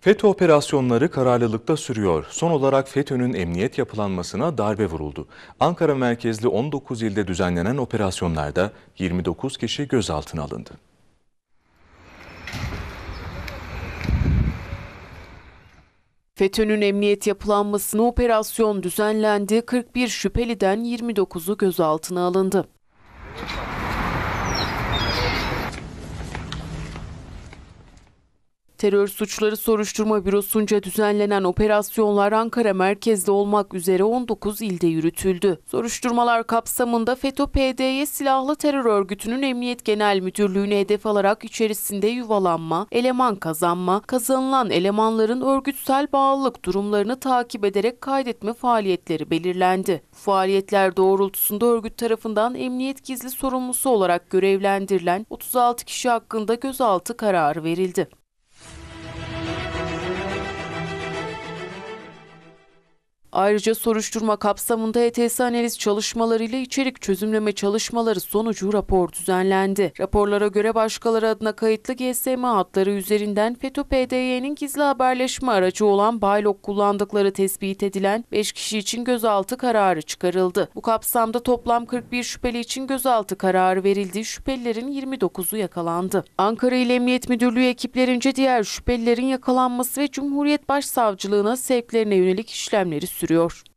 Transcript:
FETÖ operasyonları kararlılıkta sürüyor. Son olarak FETÖ'nün emniyet yapılanmasına darbe vuruldu. Ankara merkezli 19 ilde düzenlenen operasyonlarda 29 kişi gözaltına alındı. FETÖ'nün emniyet yapılanmasına operasyon düzenlendi. 41 şüpheliden 29'u gözaltına alındı. Terör Suçları Soruşturma Bürosu'nca düzenlenen operasyonlar Ankara merkezde olmak üzere 19 ilde yürütüldü. Soruşturmalar kapsamında FETÖ-PDY silahlı terör örgütünün Emniyet Genel Müdürlüğü'ne hedef alarak içerisinde yuvalanma, eleman kazanma, kazanılan elemanların örgütsel bağlılık durumlarını takip ederek kaydetme faaliyetleri belirlendi. Faaliyetler doğrultusunda örgüt tarafından emniyet gizli sorumlusu olarak görevlendirilen 36 kişi hakkında gözaltı kararı verildi. Ayrıca soruşturma kapsamında HTS analiz çalışmalarıyla içerik çözümleme çalışmaları sonucu rapor düzenlendi. Raporlara göre başkaları adına kayıtlı GSM hatları üzerinden FETÖ-PDY'nin gizli haberleşme aracı olan Baylok kullandıkları tespit edilen 5 kişi için gözaltı kararı çıkarıldı. Bu kapsamda toplam 41 şüpheli için gözaltı kararı verildi. Şüphelilerin 29'u yakalandı. Ankara İl Emniyet Müdürlüğü ekiplerince diğer şüphelilerin yakalanması ve Cumhuriyet Başsavcılığına sevklerine yönelik işlemleri sürüyor.